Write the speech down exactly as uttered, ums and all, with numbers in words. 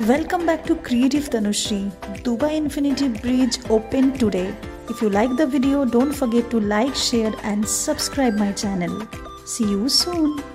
Welcome back to Creative Taanushree. Dubai Infinity Bridge opened today. If you like the video, don't forget to like, share and subscribe my channel. See you soon.